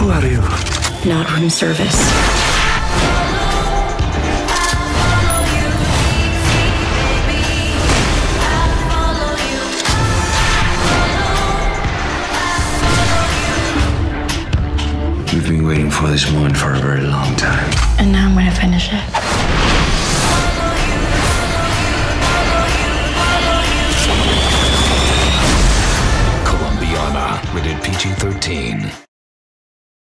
Who are you? Not room service. We've been waiting for this moment for a very long time. And now I'm gonna finish it. Colombiana, rated PG-13.